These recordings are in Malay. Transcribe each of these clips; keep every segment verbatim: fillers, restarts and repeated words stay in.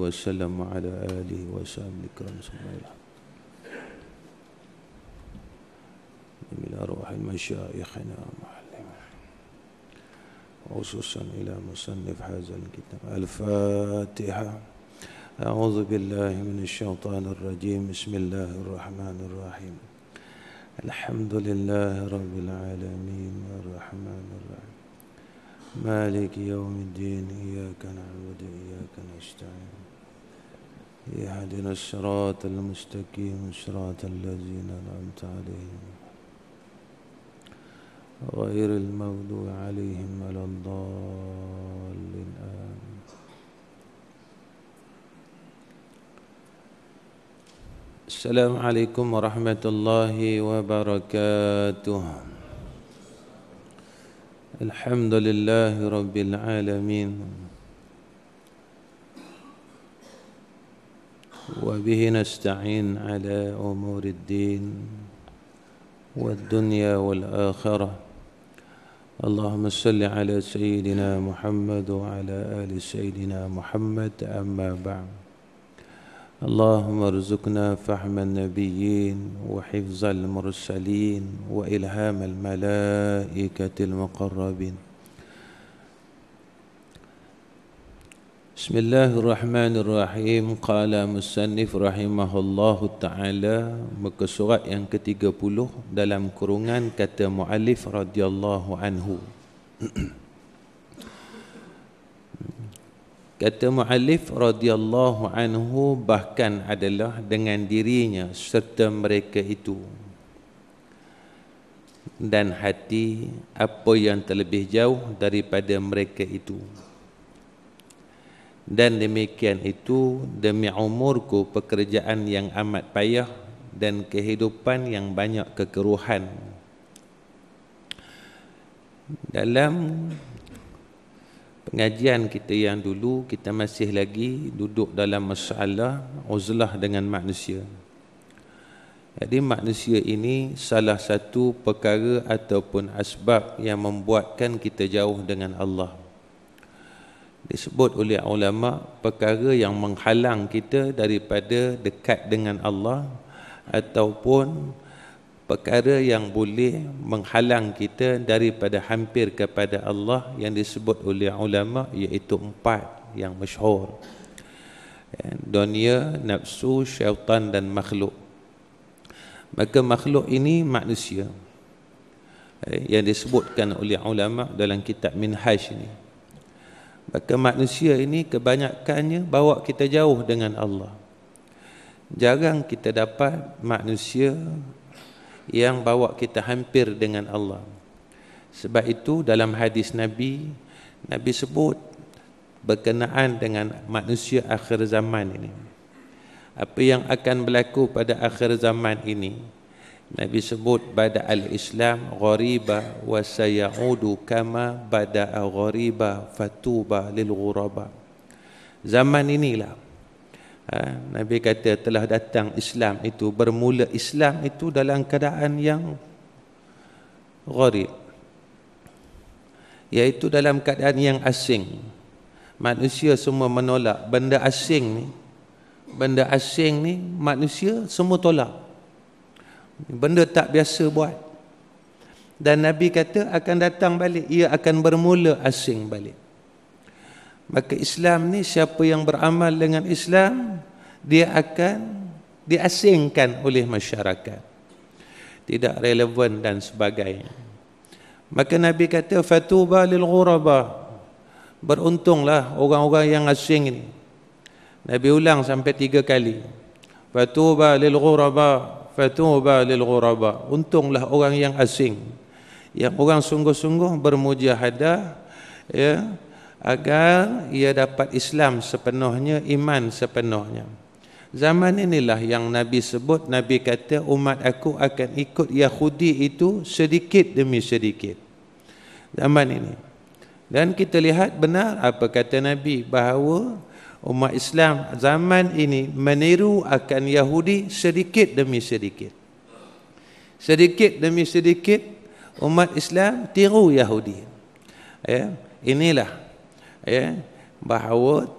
وسلم على آله وصحبه الكرام سمعنا إلى أرواح المشايخنا وخصوصا إلى مصنف هذا الكتاب. الفاتحة. أعوذ بالله من الشيطان الرجيم. بسم الله الرحمن الرحيم. الحمد لله رب العالمين الرحمن الرحيم مالك يوم الدين إياك نعبد وإياك نستعين اهدنا الصراط المستقيم صراط الذين أنعمت عليهم غير المغضوب عليهم ولا الضالين آمين. السلام عليكم ورحمة الله وبركاته. الحمد لله رب العالمين وبه نستعين على أمور الدين والدنيا والآخرة. اللهم صل على سيدنا محمد وعلى آل سيدنا محمد. أما بعد، اللهم ارزقنا فهم النبيين وحفظ المرسلين وإلهام الملائكة المقربين. بسم الله الرحمن الرحيم. قال مصنف رحمه الله تعالى, muka surat yang ketiga puluh dalam kurungan kata muallif radhiyallahu anhu. Kata muallif radhiyallahu anhu bahkan adalah dengan dirinya serta mereka itu dan hati apa yang terlebih jauh daripada mereka itu. Dan demikian itu demi umurku pekerjaan yang amat payah dan kehidupan yang banyak kekeruhan. Dalam pengajian kita yang dulu, kita masih lagi duduk dalam masalah uzlah dengan manusia. Jadi manusia ini salah satu perkara ataupun asbab yang membuatkan kita jauh dengan Allah. Disebut oleh ulama perkara yang menghalang kita daripada dekat dengan Allah ataupun perkara yang boleh menghalang kita daripada hampir kepada Allah yang disebut oleh ulama iaitu empat yang masyhur. Dunia, nafsu, syaitan dan makhluk. Maka makhluk ini manusia yang disebutkan oleh ulama dalam kitab Minhaj ini. Maka manusia ini kebanyakannya bawa kita jauh dengan Allah. Jarang kita dapat manusia yang bawa kita hampir dengan Allah. Sebab itu dalam hadis Nabi, Nabi sebut berkenaan dengan manusia akhir zaman ini. Apa yang akan berlaku pada akhir zaman ini, Nabi sebut bada al-Islam ghariba wa sayaudu kama bada ghariba fatuba lil ghuraba. Zaman inilah ha, Nabi kata telah datang Islam itu, bermula Islam itu dalam keadaan yang gharib, iaitu dalam keadaan yang asing. Manusia semua menolak benda asing ni. Benda asing ni manusia semua tolak. Benda tak biasa buat. Dan Nabi kata akan datang balik, ia akan bermula asing balik. Maka Islam ni, siapa yang beramal dengan Islam, dia akan diasingkan oleh masyarakat, tidak relevan dan sebagainya. Maka Nabi kata fatuba lil ghuraba, beruntunglah orang-orang yang asing ini. Nabi ulang sampai tiga kali. Fatuba lil ghuraba, fatuba lil ghuraba. Untunglah orang yang asing, yang orang sungguh-sungguh bermujahadah ya, agar ia dapat Islam sepenuhnya, iman sepenuhnya. Zaman inilah yang Nabi sebut, Nabi kata umat aku akan ikut Yahudi itu sedikit demi sedikit. Zaman ini. Dan kita lihat benar apa kata Nabi, bahawa umat Islam zaman ini meniru akan Yahudi sedikit demi sedikit. Sedikit demi sedikit umat Islam tiru Yahudi. Ya, inilah ya, bahawa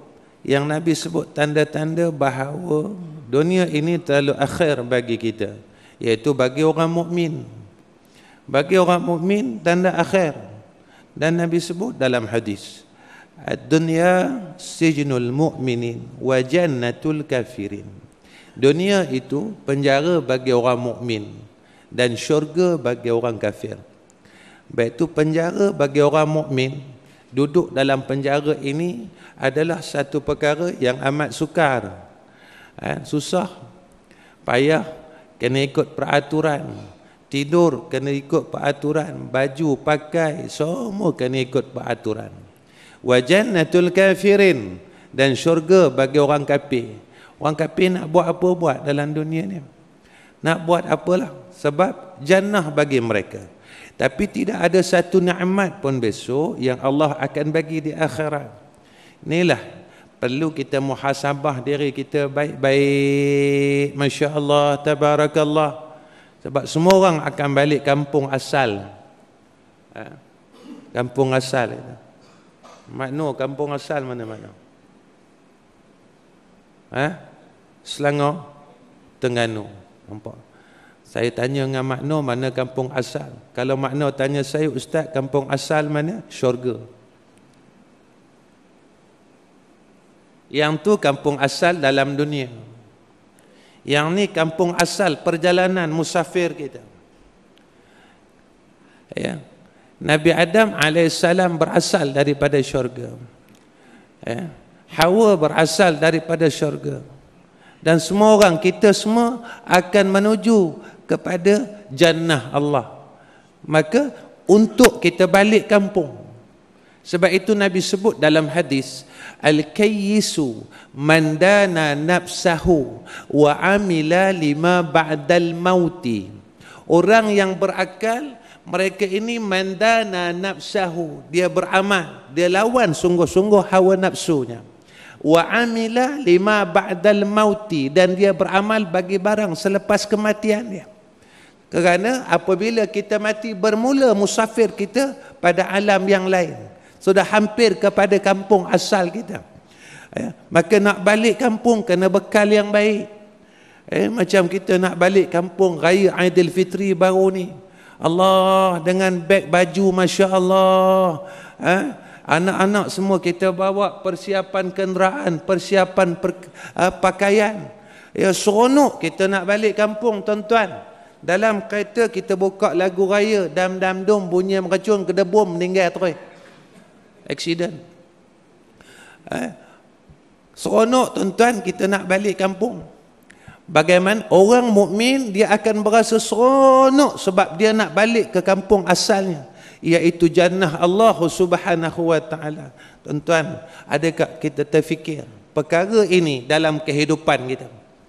yang Nabi sebut tanda-tanda bahawa dunia ini terlalu akhir bagi kita, iaitu bagi orang mukmin. Bagi orang mukmin tanda akhir. Dan Nabi sebut dalam hadis, ad-dunya sijnul mu'minin wa jannatul kafirin. Dunia itu penjara bagi orang mukmin dan syurga bagi orang kafir. Baik itu penjara bagi orang mukmin, duduk dalam penjara ini adalah satu perkara yang amat sukar. Ha, susah, payah, kena ikut peraturan. Tidur kena ikut peraturan, baju pakai semua kena ikut peraturan. Wa jannatul kafirin, dan syurga bagi orang kafir. Orang kafir nak buat apa buat dalam dunia ni? Nak buat apalah, sebab jannah bagi mereka. Tapi tidak ada satu nikmat pun besok yang Allah akan bagi di akhirat. Inilah perlu kita muhasabah diri kita baik-baik. Masya Allah, tabarakallah. Sebab semua orang akan balik kampung asal. Ha? Kampung asal itu. Makna kampung asal mana-mana? Ha? Selangor, Terengganu. Nampak? Saya tanya dengan makna mana kampung asal. Kalau makna tanya saya, Ustaz, kampung asal mana? Syurga. Yang tu kampung asal dalam dunia. Yang ni kampung asal perjalanan musafir kita. Ya. Nabi Adam alaihissalam berasal daripada syurga. Ya. Hawa berasal daripada syurga. Dan semua orang, kita semua akan menuju kepada jannah Allah. Maka untuk kita balik kampung. Sebab itu Nabi sebut dalam hadis, al-kayyisu man dana nafsahu wa amila lima ba'dal mauti. Orang yang berakal, mereka ini man dana nafsahu, dia beramal, dia lawan sungguh-sungguh hawa nafsunya. Wa amila lima ba'dal mauti, dan dia beramal bagi barang selepas kematian dia. Kerana apabila kita mati, bermula musafir kita pada alam yang lain. Sudah hampir kepada kampung asal kita. Ya, maka nak balik kampung kena bekal yang baik. Eh, macam kita nak balik kampung raya Aidilfitri baru ni. Allah, dengan beg baju Masya Allah. Eh, anak-anak semua kita bawa persiapan kenderaan, persiapan per, uh, pakaian. Ya, seronok kita nak balik kampung, tuan-tuan. Dalam kereta kita buka lagu raya, dam-dam-dum, bunyi meracun, kedebum, meninggal terus. Aksiden. Eh, seronok tuan-tuan kita nak balik kampung. Bagaimana orang mukmin dia akan berasa seronok sebab dia nak balik ke kampung asalnya, iaitu jannah Allah Subhanahu wa taala. Tuan-tuan, adakah kita terfikir perkara ini dalam kehidupan kita?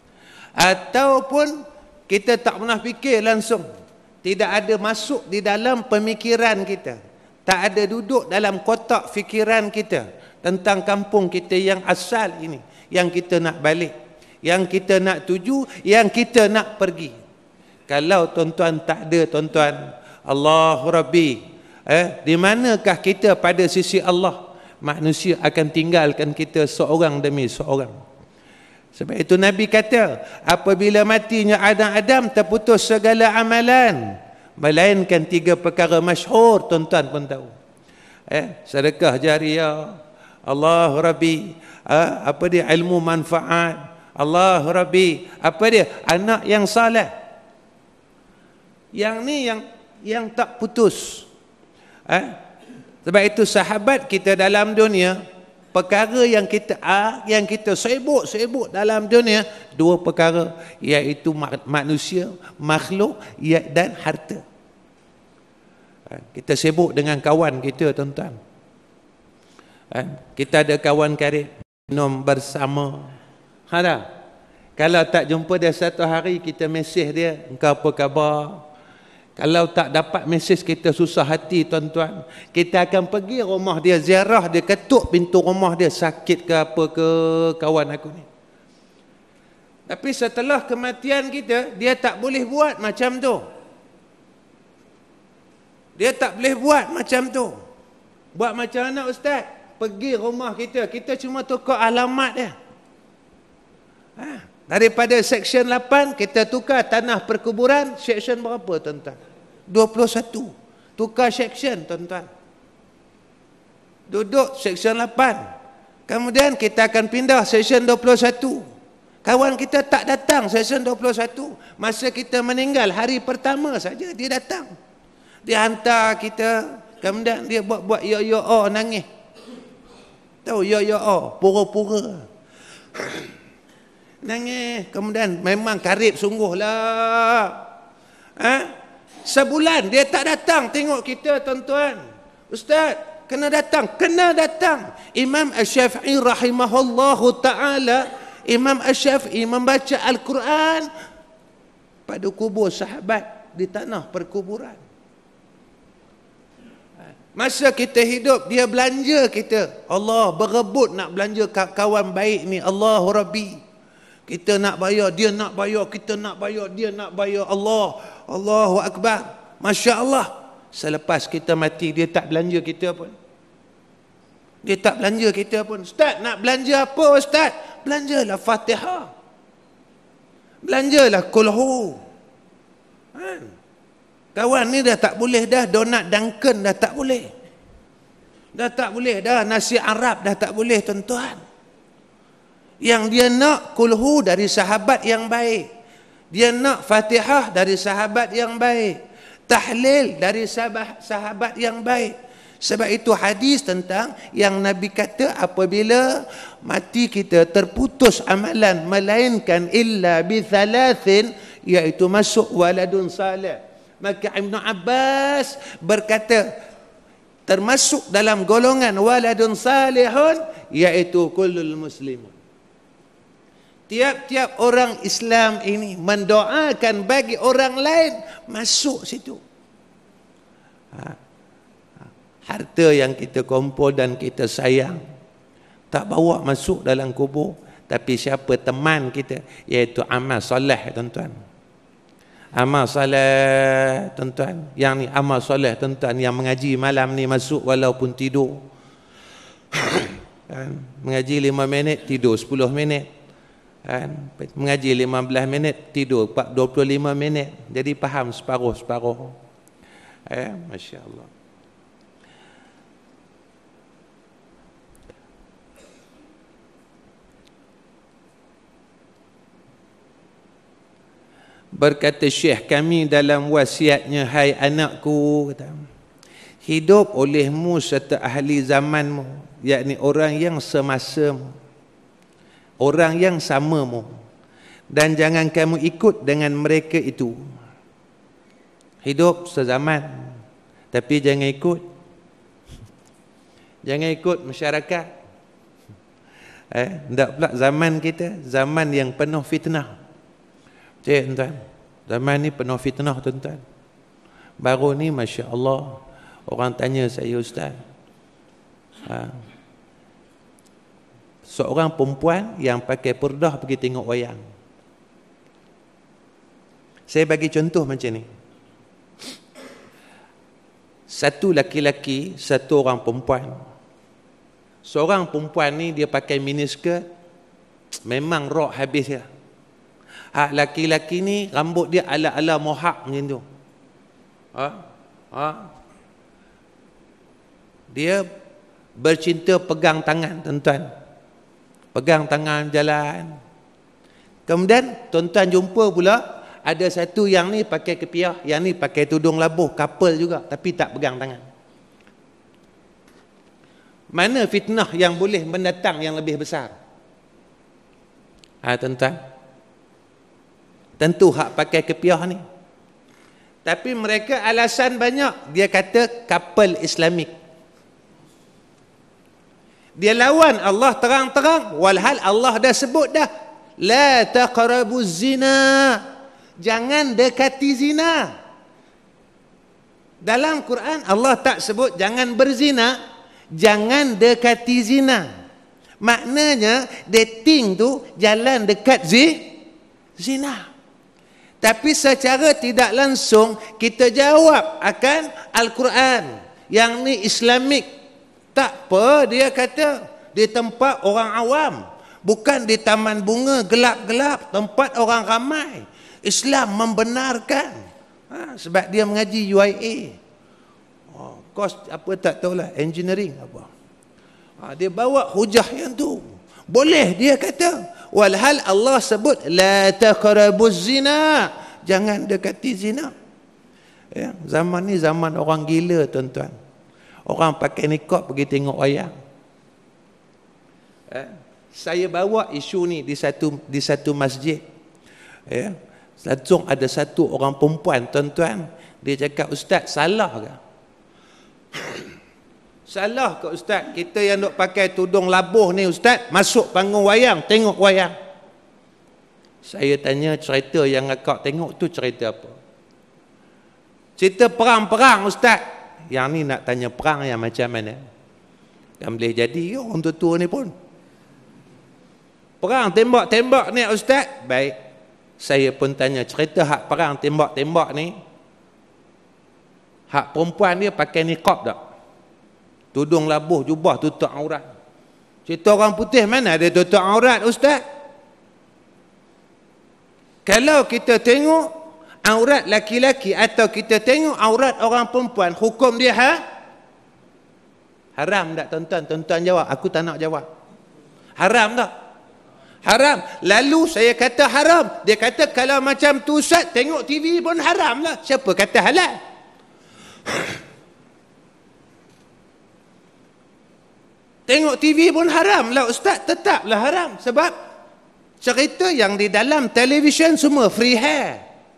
Ataupun kita tak pernah fikir langsung, tidak ada masuk di dalam pemikiran kita, tak ada duduk dalam kotak fikiran kita tentang kampung kita yang asal ini, yang kita nak balik, yang kita nak tuju, yang kita nak pergi. Kalau tuan-tuan tak ada, tuan-tuan, Allahu Rabbi, eh, di manakah kita pada sisi Allah? Manusia akan tinggalkan kita seorang demi seorang. Sebab itu Nabi kata, apabila matinya Adam-Adam, terputus segala amalan, melainkan tiga perkara masyhur, tuan-tuan pun tahu. Eh, sedekah jariah, Allah Rabbi, eh, apa dia, ilmu manfaat, Allah Rabbi, apa dia, anak yang saleh. Yang ni yang yang tak putus. Eh, sebab itu sahabat kita dalam dunia, perkara yang kita ah, yang kita sibuk-sibuk dalam dunia, dua perkara, iaitu manusia, makhluk dan harta. Kita sibuk dengan kawan kita, tuan-tuan. Kita ada kawan karib, minum bersama. Ada. Kalau tak jumpa dia satu hari, kita mesej dia, engkau apa khabar? Kalau tak dapat mesej, kita susah hati, tuan-tuan. Kita akan pergi rumah dia, ziarah dia, ketuk pintu rumah dia, sakit ke apa ke kawan aku ni. Tapi setelah kematian kita, dia tak boleh buat macam tu. Dia tak boleh buat macam tu. Buat macam mana, Ustaz? pergi rumah kita, kita cuma tukar alamat dia. Ha, daripada seksyen lapan, kita tukar tanah perkuburan, seksyen berapa tuan-tuan? dua puluh satu. Tukar seksyen tuan-tuan. Duduk seksyen lapan. Kemudian kita akan pindah seksyen dua puluh satu. Kawan kita tak datang seksyen dua puluh satu. Masa kita meninggal, hari pertama saja dia datang. Dia hantar kita, kemudian dia buat-buat yo-yo-o, nangis. Tahu yo-yo-o, pura-pura. Nangis, kemudian memang karib sungguhlah. Ha? Sebulan dia tak datang tengok kita tuan-tuan. Ustaz, kena datang, kena datang. Imam Asy-Syafi'i rahimahullahu ta'ala, Imam Asy-Syafi'i membaca Al-Quran pada kubur sahabat di tanah perkuburan. Masa kita hidup, dia belanja kita. Allah berebut nak belanja kawan baik ni. Allahu Rabbi. Kita nak bayar, dia nak bayar, kita nak bayar, dia nak bayar. Allah, Allahu Akbar. Masya Allah. Selepas kita mati, dia tak belanja kita pun. Dia tak belanja kita pun. Ustaz, nak belanja apa Ustaz? Belanjalah Fatihah. Belanjalah Kulhu. Kan? Kawan ni dah tak boleh dah. Donat Duncan dah tak boleh. Dah tak boleh dah. Nasi Arab dah tak boleh tuan-tuan. Yang dia nak Kulhu dari sahabat yang baik. Dia nak Fatihah dari sahabat yang baik. Tahlil dari sahabat, sahabat yang baik. Sebab itu hadis tentang yang Nabi kata apabila mati kita terputus amalan melainkan illa bi thalathin, iaitu masuk waladun salih. Maka Ibn Abbas berkata termasuk dalam golongan waladun salihun iaitu kullul muslimun. Tiap-tiap orang Islam ini mendoakan bagi orang lain masuk situ. Ha. Harta yang kita kumpul dan kita sayang tak bawa masuk dalam kubur, tapi siapa teman kita, iaitu amal soleh tuan-tuan. Amal soleh tuan-tuan, yang ni amal soleh tuan-tuan, yang mengaji malam ni masuk walaupun tidur. Kan? Mengaji lima minit tidur sepuluh minit. Kan? Mengaji lima belas minit tidur dua puluh lima minit. Jadi faham separuh-separuh. Eh, masya-Allah. Berkata Syekh kami dalam wasiatnya, hai anakku, kata, hidup olehmu serta ahli zamanmu, yakni orang yang semasamu, orang yang samamu, dan jangan kamu ikut dengan mereka itu. Hidup sezaman, tapi jangan ikut. Jangan ikut masyarakat. Eh, hendak pula zaman kita, zaman yang penuh fitnah. Cik tuan, zaman ni penuh fitnah tuan-tuan. Baru ni Masya Allah, orang tanya saya, Ustaz, ha, seorang perempuan yang pakai purdah pergi tengok wayang. Saya bagi contoh macam ni. Satu laki-laki, satu orang perempuan. Seorang perempuan ni dia pakai miniskirt, memang rok habis dia. Hak laki-laki ni rambut dia ala-ala mohak macam tu. Ha? Ha? Dia bercinta pegang tangan tuan-tuan. Pegang tangan jalan. Kemudian tuan-tuan jumpa pula ada satu yang ni pakai kepiah, yang ni pakai tudung labuh, couple juga tapi tak pegang tangan. Mana fitnah yang boleh mendatang yang lebih besar? Ha tuan-tuan. Tentu hak pakai kepiah ni. Tapi mereka alasan banyak. Dia kata couple Islamik. Dia lawan Allah terang-terang. Walhal Allah dah sebut dah. La taqrabuz zina. Jangan dekati zina. Dalam Quran Allah tak sebut jangan berzina. Jangan dekati zina. Maknanya dating tu jalan dekat zi, zina. Tapi secara tidak langsung kita jawab akan Al-Quran yang ni Islamik. Tak apa, dia kata di tempat orang awam, bukan di taman bunga gelap-gelap, tempat orang ramai. Islam membenarkan. Ha, sebab dia mengaji U I A. Oh, kos apa tak tahulah, engineering apa. Ha, dia bawa hujah yang tu. Boleh, dia kata. Walhal Allah sebut la taqrabuz zina. Jangan dekati zina. Ya, zaman ni zaman orang gila, tuan-tuan. Orang pakai niqab pergi tengok wayang. Eh, saya bawa isu ni di satu di satu masjid. Ya, langsung ada satu orang perempuan, tuan-tuan, dia cakap, "Ustaz, salah ke? Salah ke Ustaz? Kita yang duk pakai tudung labuh ni, Ustaz, masuk panggung wayang, tengok wayang." Saya tanya, cerita yang akak tengok tu cerita apa? Cerita perang-perang, Ustaz. Yang ni nak tanya perang yang macam mana? Kan boleh jadi orang tua-tua ni pun. Perang tembak-tembak ni, Ustaz. Baik. Saya pun tanya, cerita hak perang tembak-tembak ni, hak perempuan dia pakai niqab tak? Tudung labuh, jubah, tutup aurat. Cerita orang putih mana ada tutup aurat, Ustaz? Kalau kita tengok aurat laki-laki atau kita tengok aurat orang perempuan, hukum dia ha? Haram tak, tuan-tuan? Tuan-tuan jawab, aku tak nak jawab. Haram tak? Haram. Lalu saya kata haram. Dia kata kalau macam tu, Ustaz, tengok T V pun haram lah. Siapa kata halal? Tengok T V pun haram lah, Ustaz. Tetaplah haram. Sebab cerita yang di dalam televisyen semua free hair.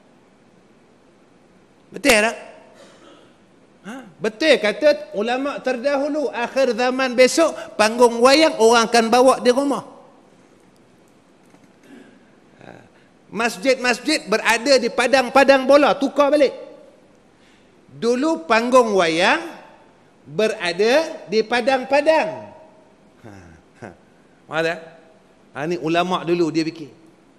Betul tak? Ha? Betul kata ulama terdahulu, akhir zaman besok panggung wayang orang akan bawa di rumah. Masjid-masjid berada di padang-padang bola, tukar balik. Dulu panggung wayang berada di padang-padang. Ha, ha. Mana? Ha, ni ulama dulu dia fikir.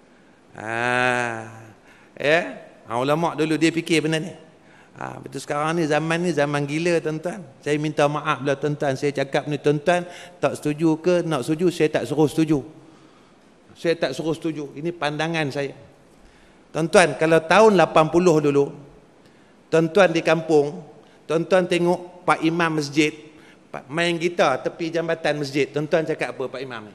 Ha, ya, ha, ulama dulu dia fikir benda ni. Ha, betul sekarang ni zaman ni zaman gila, tuan-tuan. Saya minta maaf lah, tuan-tuan. Saya cakap ni, tuan-tuan tak setuju ke nak setuju, saya tak suruh setuju. Saya tak suruh setuju. Ini pandangan saya. Tuan-tuan, kalau tahun lapan puluh dulu, tuan-tuan di kampung, tuan-tuan tengok Pak Imam masjid main gitar tepi jambatan masjid, tuan-tuan cakap apa Pak Imam ni?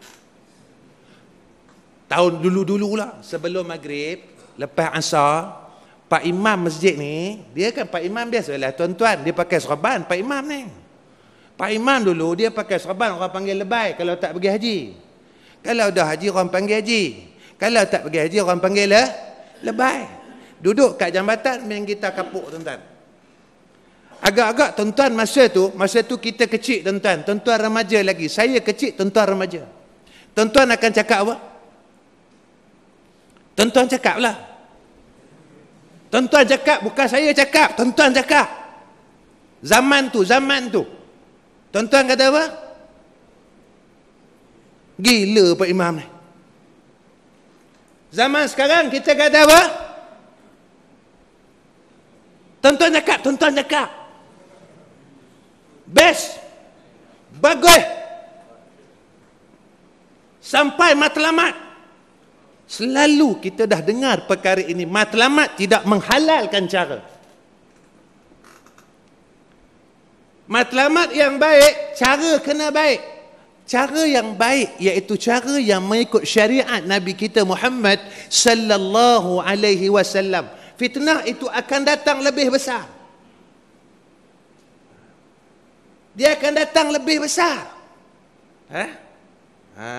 Tahun dulu-dulu lah, sebelum maghrib, lepas asar, Pak Imam masjid ni, dia kan Pak Imam biasa lah, tuan-tuan, dia pakai serban, Pak Imam ni. Pak Imam dulu, dia pakai serban, orang panggil lebay kalau tak pergi haji. Kalau dah haji, orang panggil haji. Kalau tak pergi haji, orang panggil lah lebay. Duduk kat jambatan, main gitar kapuk, tuan-tuan. Agak-agak, tuan-tuan, masa tu, masa tu kita kecil, tuan-tuan. Tuan-tuan remaja lagi. Saya kecil, tuan-tuan remaja. Tuan-tuan akan cakap apa? Tuan-tuan cakap lah. Tuan-tuan cakap, bukan saya cakap. Tuan-tuan cakap. Zaman tu, zaman tu. Tuan-tuan kata apa? Gila Pak Imam ni. Zaman sekarang kita kata apa? Tuan-tuan cakap, tuan-tuan cakap. Best. Bagus. Sampai matlamat. Selalu kita dah dengar perkara ini. Matlamat tidak menghalalkan cara. Matlamat yang baik, cara kena baik. Cara yang baik iaitu cara yang mengikut syariat Nabi kita Muhammad sallallahu alaihi wasallam. Fitnah itu akan datang lebih besar. Dia akan datang lebih besar. Ha? Ha.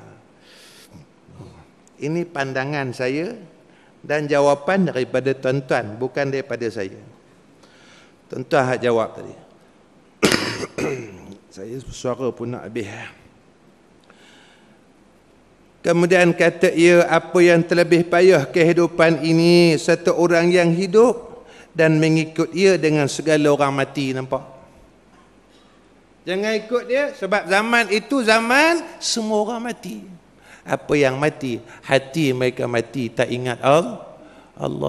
Ini pandangan saya dan jawapan daripada tuan-tuan, bukan daripada saya. Tuan-tuan hak jawab tadi. Saya suara pun nak habis. Kemudian kata ia, apa yang terlebih payah kehidupan ini satu orang yang hidup dan mengikut ia dengan segala orang mati. Nampak? Jangan ikut dia, sebab zaman itu zaman semua orang mati. Apa yang mati? Hati mereka mati, tak ingat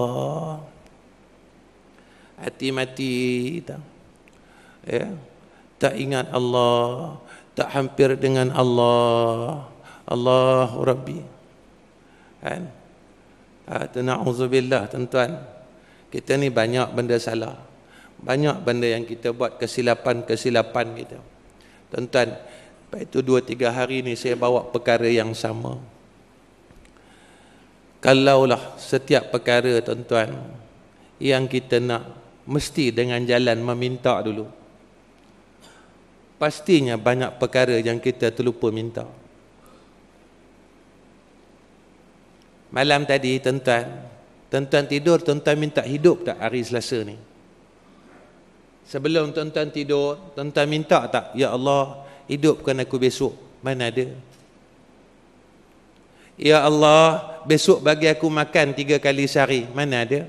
Allah. Hati mati. Tak? Ya. tak ingat Allah, tak hampir dengan Allah. Allahu Rabbi. Kan? Ha, na'udzubillah tuan-tuan. Kita ni banyak benda salah. Banyak benda yang kita buat kesilapan-kesilapan kita. Tuan-tuan, lepas itu dua tiga hari ni saya bawa perkara yang sama. Kalaulah setiap perkara tuan-tuan yang kita nak, mesti dengan jalan meminta dulu. Pastinya banyak perkara yang kita terlupa minta. Malam tadi tuan-tuan, tuan-tuan tidur, tuan-tuan minta hidup tak hari Selasa ni? Sebelum tuan-tuan tidur, tuan-tuan minta tak, ya Allah, hidupkan aku besok? Mana ada? Ya Allah, besok bagi aku makan tiga kali sehari. Mana ada?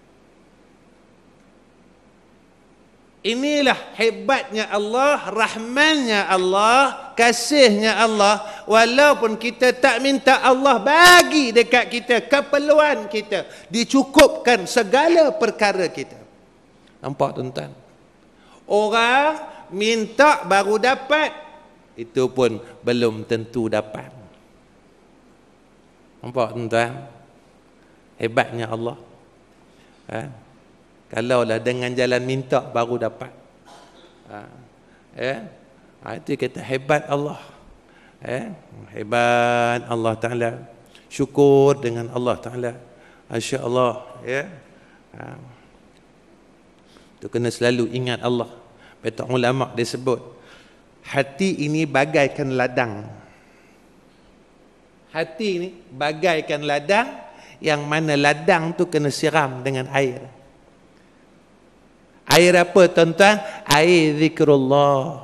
Inilah hebatnya Allah, rahmannya Allah, kasihnya Allah. Walaupun kita tak minta, Allah bagi dekat kita keperluan kita, dicukupkan segala perkara kita. Nampak tuan-tuan? Orang minta baru dapat, itu pun belum tentu dapat. Nampak tuan-tuan? Hebatnya Allah. Ha? Kalaulah dengan jalan minta baru dapat. Ha. Eh? Ha, itu kata hebat Allah. Eh? Hebat Allah Ta'ala. Syukur dengan Allah Ta'ala. Masya Allah. Ya? Ha. Itu kena selalu ingat Allah. Betul ulama dia sebut, hati ini bagaikan ladang. Hati ini bagaikan ladang, yang mana ladang tu kena siram dengan air. Air apa tuan-tuan? Air zikrullah.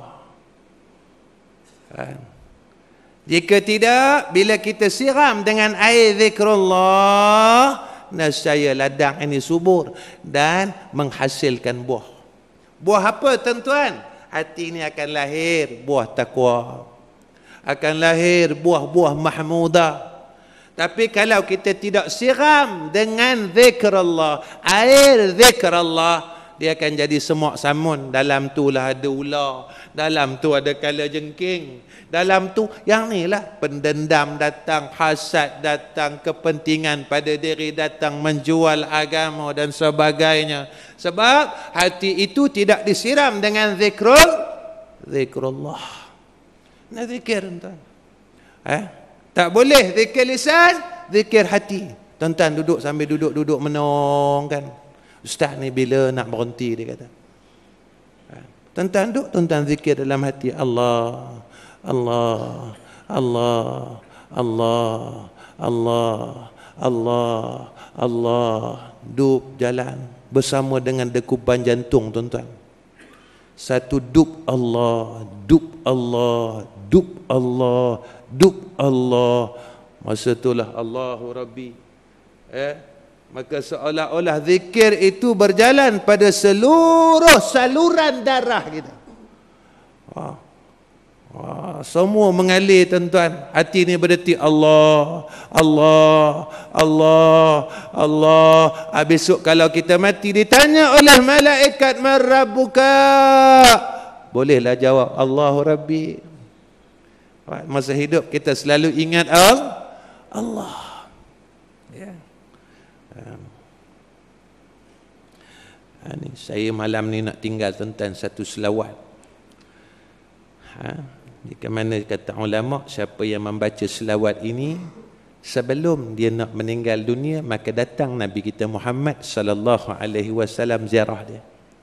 Jika tidak, bila kita siram dengan air zikrullah, nescaya ladang ini subur dan menghasilkan buah. Buah apa tuan-tuan? Hati ini akan lahir buah takwa, akan lahir buah-buah mahmudah. Tapi kalau kita tidak siram dengan zikrullah, air zikrullah, dia akan jadi semok samun. Dalam tu lah ada ular, dalam tu ada kala jengking, dalam tu yang ni lah pendendam datang, hasad datang, kepentingan pada diri datang, menjual agama dan sebagainya. Sebab hati itu tidak disiram dengan zikrul zikrullah. Nak zikir tuan, eh? Tak boleh zikir lisan, zikir hati. Tuan-tuan duduk sambil duduk-duduk menong kan, ustaz ni bila nak berhenti, dia kata. Tuan-tuan duduk, tuan-tuan zikir dalam hati, Allah, Allah, Allah, Allah, Allah, Allah, Allah. Duduk jalan bersama dengan dekupan jantung tuan-tuan. Satu dub Allah, dub Allah, dub Allah, dub Allah. Masa itulah Allahu Rabbi. Eh? Maka seolah-olah zikir itu berjalan pada seluruh saluran darah kita. Wah. Wah, semua mengalir tuan-tuan. Hati ni berdetik Allah, Allah, Allah, Allah. Ha, besok kalau kita mati ditanya oleh malaikat, man rabbuka? Bolehlah jawab, Allahu Rabbi. Masa hidup kita selalu ingat Allah. Allah. Ya. Ha, ni, saya malam ni nak tinggal tuan-tuan satu selawat. Ha, jika mana kata ulama, siapa yang membaca selawat ini sebelum dia nak meninggal dunia, maka datang Nabi kita Muhammad sallallahu alaihi wasallam ziarah dia.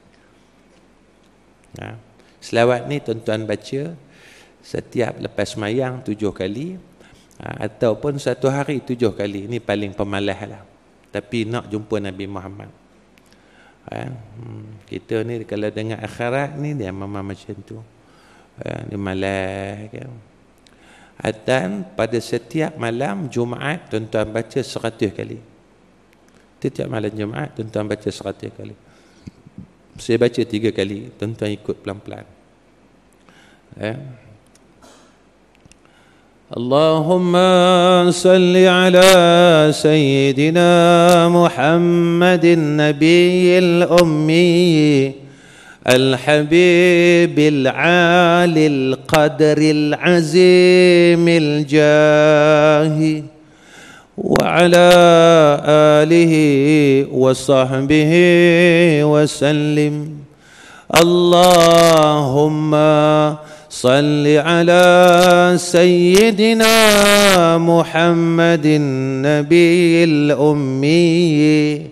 Ha, selawat ni tuan-tuan baca setiap lepas mayang tujuh kali, ha, ataupun satu hari tujuh kali. Ini paling pemalas lah. Tapi nak jumpa Nabi Muhammad. Ha, hmm, kita ni kalau dengar akhirat ni dia memang macam tu. Ha, dia malas kan. Dan pada setiap malam Jumaat tuan-tuan baca seratus kali. Setiap malam Jumaat tuan-tuan baca seratus kali. Saya baca tiga kali, tuan-tuan ikut pelan-pelan. Ha. Allahumma salli ala Sayyidina Muhammadin Nabiyil Ummi الحبيب العالي القدر العزيم الجاه وعلى آله وصحبه وسلم. اللهم صل على سيدنا محمد النبي الأمي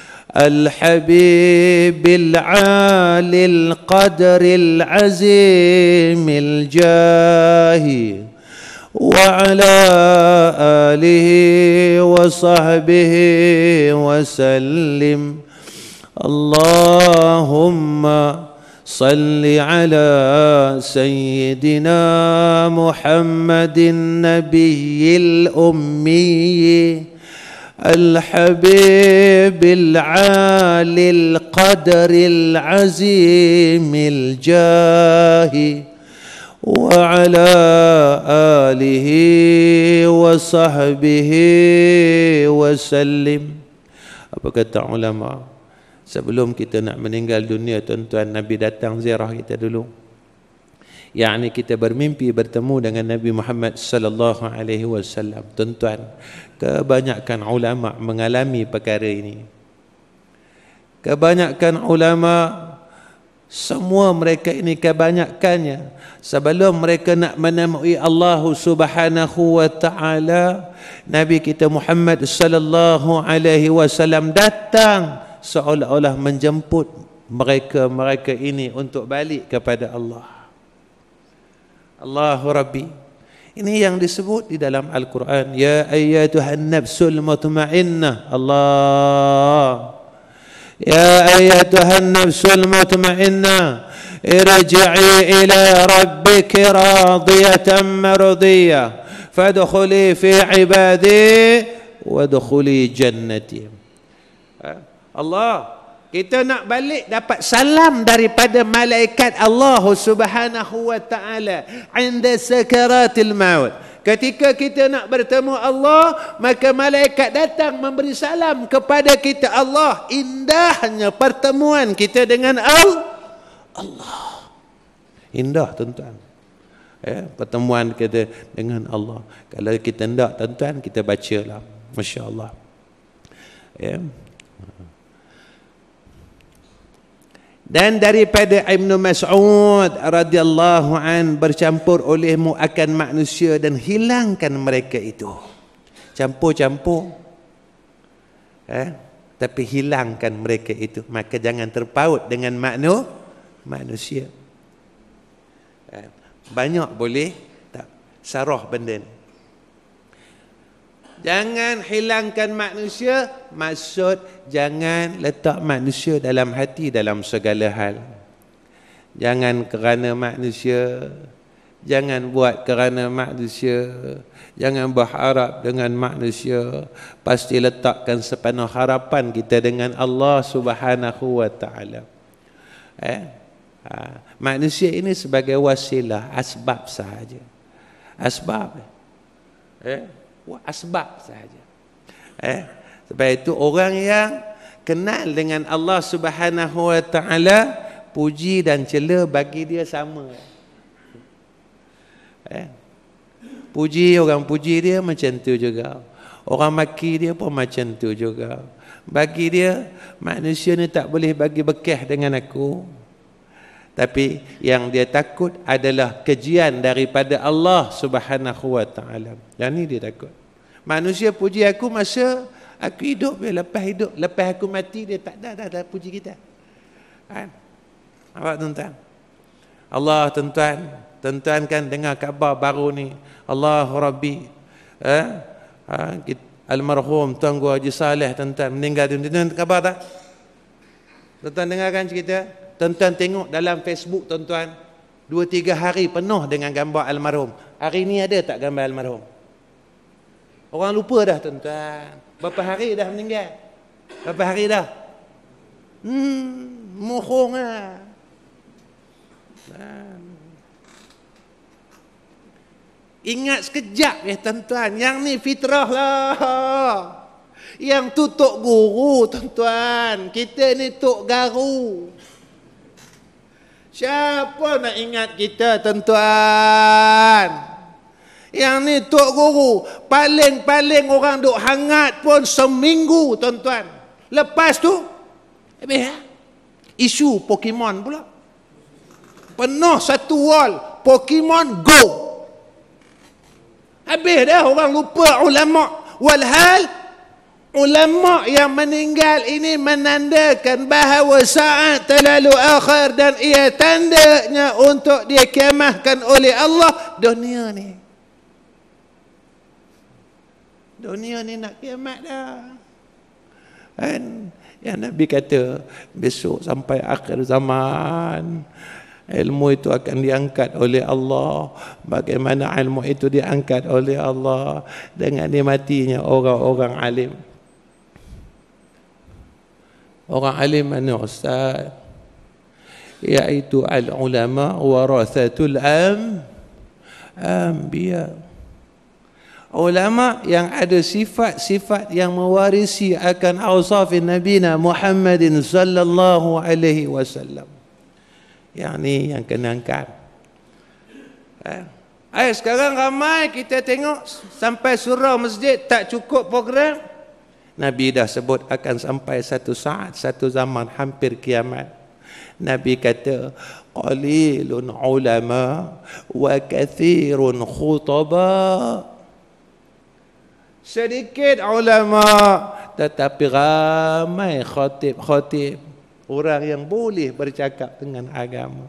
الحبيب العالي القدر العزيم الجاه وعلى آله وصحبه وسلم. اللهم صل على سيدنا محمد النبي الأمي الحبيب العالي القدر العزيم الجاه وعلى آله وصحبه وسلم. Apa kata ulama? Sebelum kita nak meninggal dunia, tuan-tuan, Nabi datang ziarah kita dulu. Yakni kita bermimpi bertemu dengan Nabi Muhammad sallallahu alaihi wasallam. Tuan-tuan, kebanyakan ulama mengalami perkara ini. Kebanyakan ulama, semua mereka ini kebanyakannya sebelum mereka nak menemui Allah Subhanahu wa taala, Nabi kita Muhammad sallallahu alaihi wasallam datang seolah-olah menjemput mereka-mereka ini untuk balik kepada Allah. Allahu Rabbi. Ini yang disebut di dalam Al-Quran, ya ayyatuhan nafsul mutmainnah. Allah, ya ayyatuhan nafsul mutmainnah irji'i ila rabbiki radiyatan mardiyah fadkhuli fi ibadi wadkhuli jannati. Allah, kita nak balik dapat salam daripada malaikat Allah Subhanahu wa taala inda sakaratil maut. Ketika kita nak bertemu Allah, maka malaikat datang memberi salam kepada kita. Allah, indahnya pertemuan kita dengan Allah. Indah, tuan-tuan. Ya, pertemuan kita dengan Allah. Kalau kita hendak, tuan-tuan, kita bacalah. Masya-Allah. Ya. Dan daripada Ibnu Mas'ud radhiyallahu an, bercampur olehmu akan manusia dan hilangkan mereka itu. Campur-campur, eh? Tapi hilangkan mereka itu. Maka jangan terpaut dengan makna manusia. Eh? Banyak boleh tak sarah benda ni. Jangan hilangkan manusia, maksud jangan letak manusia dalam hati dalam segala hal. Jangan kerana manusia, jangan buat kerana manusia, jangan berharap dengan manusia. Pasti letakkan sepenuh harapan kita dengan Allah Subhanahu wa taala. Eh? Ha, manusia ini sebagai wasilah, asbab sahaja. Asbab. Eh? Asbab sahaja. Eh, sebab itu orang yang kenal dengan Allah Subhanahu wa taala, puji dan cela bagi dia sama. Eh, puji, orang puji dia macam tu juga. Orang maki dia pun macam tu juga. Bagi dia, manusia ni tak boleh bagi bekah dengan aku. Tapi yang dia takut adalah kejian daripada Allah Subhanahu wa taala. Yang ni dia takut. Manusia puji aku masa aku hidup, lepas hidup, lepas aku mati dia tak ada dah, dah puji kita. Kan? Awak tuan-tuan. Allah tuan-tuan, tuan-tuan kan dengar khabar baru ni. Allahu Rabbi. Eh? Ha, almarhum Tuan Guru Haji Saleh tuan-tuan meninggal dunia. Tuan-tuan khabar tak? Tuan-tuan dengarkan cerita? Tuan-tuan tengok dalam Facebook tuan-tuan, dua tiga hari penuh dengan gambar almarhum. Hari ni ada tak gambar almarhum? Orang lupa dah tuan-tuan. Berapa hari dah meninggal? Berapa hari dah? Hmm, mohong lah. Ingat sekejap ya tuan-tuan. Yang ni fitrah lah. Yang tu tok guru tuan-tuan. Kita ni tok garu. Siapa nak ingat kita, tuan-tuan? Yang ni Tok Guru, paling-paling orang duk hangat pun seminggu, tuan-tuan. Lepas tu, habis ya? Isu Pokemon pula. Penuh satu wall, Pokemon Go. Habis dah orang lupa ulama. Walhal, ulama yang meninggal ini menandakan bahawa saat terlalu akhir dan ia tandanya untuk dikiamatkan oleh Allah dunia ni. Dunia ni nak kiamat dah. Kan? Yang Nabi kata besok sampai akhir zaman ilmu itu akan diangkat oleh Allah. Bagaimana ilmu itu diangkat oleh Allah? Dengan dimatinya orang-orang alim. Orang alim mana Ustaz? Iaitu al-ulama warathatul am anbiya. Ulama yang ada sifat-sifat yang mewarisi akan awsaf Nabi Muhammadin sallallahu alaihi wasallam. Yang ni yang kena angkat. Eh, eh sekarang ramai kita tengok sampai surau masjid tak cukup program. Nabi dah sebut akan sampai satu saat, satu zaman hampir kiamat. Nabi kata, qalilun ulama wa kathirun khutaba. Sedikit ulama tetapi ramai khatib-khatib, orang yang boleh bercakap dengan agama.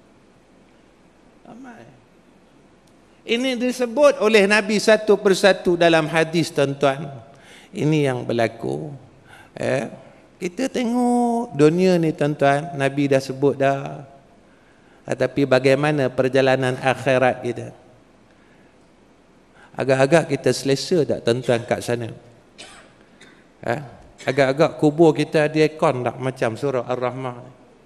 Ramai. Ini disebut oleh Nabi satu persatu dalam hadis, tuan-tuan. Ini yang berlaku. Eh, kita tengok dunia ni, tuan-tuan, Nabi dah sebut dah. Tetapi bagaimana perjalanan akhirat kita? Agak-agak kita selesa tak, tuan-tuan, kat sana? Eh? Agak-agak kubur kita di aircon tak, macam surah Ar-Rahman?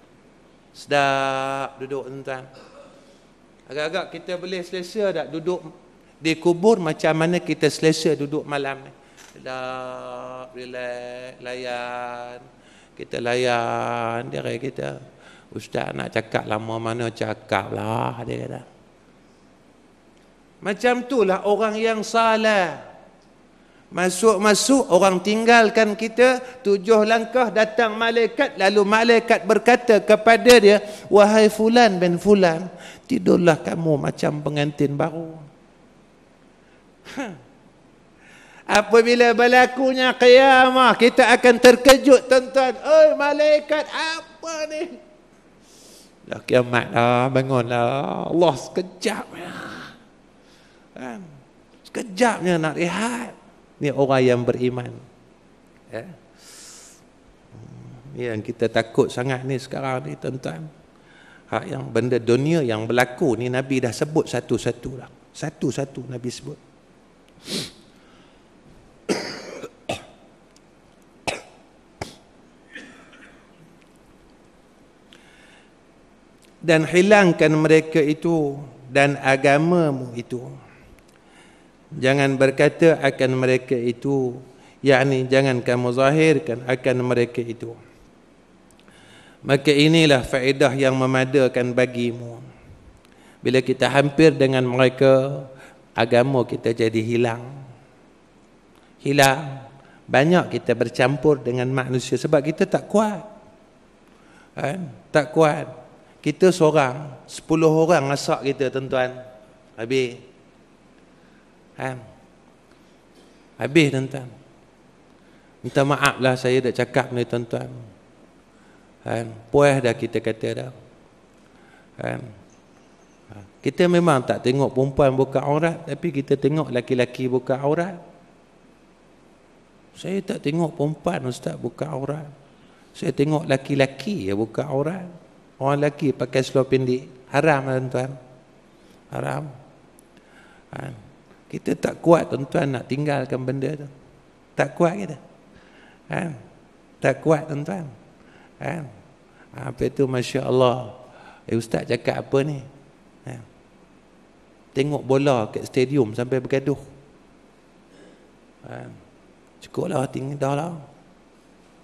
Sedap duduk, tuan-tuan. Agak-agak kita boleh selesa tak duduk di kubur macam mana kita selesa duduk malam ni? Sedap, relax, layan. Kita layan diri kita. Ustaz nak cakap lama mana cakap lah, dia kata. Macam itulah orang yang salah. Masuk-masuk orang tinggalkan kita, tujuh langkah datang malaikat, lalu malaikat berkata kepada dia, wahai fulan bin fulan, tidurlah kamu macam pengantin baru. Ha. Apabila berlakunya qiyamah, kita akan terkejut, tuan-tuan. Oi, malaikat apa ni? Dah kiamat dah, bangunlah. Allah sekejapnya. Kan? Sekejapnya nak lihat. Ni orang yang beriman. Ya. Yang kita takut sangat ni sekarang ni, tuan-tuan. Hak yang benda dunia yang berlaku ni Nabi dah sebut satu-satu dah. Satu-satu Nabi sebut. Dan hilangkan mereka itu dan agamamu itu. Jangan berkata akan mereka itu, yakni jangan kamu zahirkan akan mereka itu. Maka inilah faedah yang memadakan bagimu. Bila kita hampir dengan mereka, agama kita jadi hilang. Hilang. Banyak kita bercampur dengan manusia sebab kita tak kuat. Kan? Tak kuat. Kita seorang, sepuluh orang masak kita, tuan-tuan. Habis. Ha. Habis, tuan-tuan. Minta maaf lah saya dah cakap ni, tuan-tuan. Ha. Puas dah kita kata dah. Ha. Kita memang tak tengok perempuan buka aurat, tapi kita tengok laki-laki buka aurat. Saya tak tengok perempuan, Ustaz, buka aurat. Saya tengok laki-laki yang buka aurat. Orang lelaki pakai seluar pendek. Haram, tuan-tuan. Haram. Ha. Kita tak kuat, tuan-tuan, nak tinggalkan benda tu. Tak kuat kita. Ha. Tak kuat, tuan-tuan. Ha. Apa itu, Masya Allah. Eh, Ustaz cakap apa ni? Ha. Tengok bola kat stadium sampai bergaduh. Ha. Cukuplah, tinggal dah lah.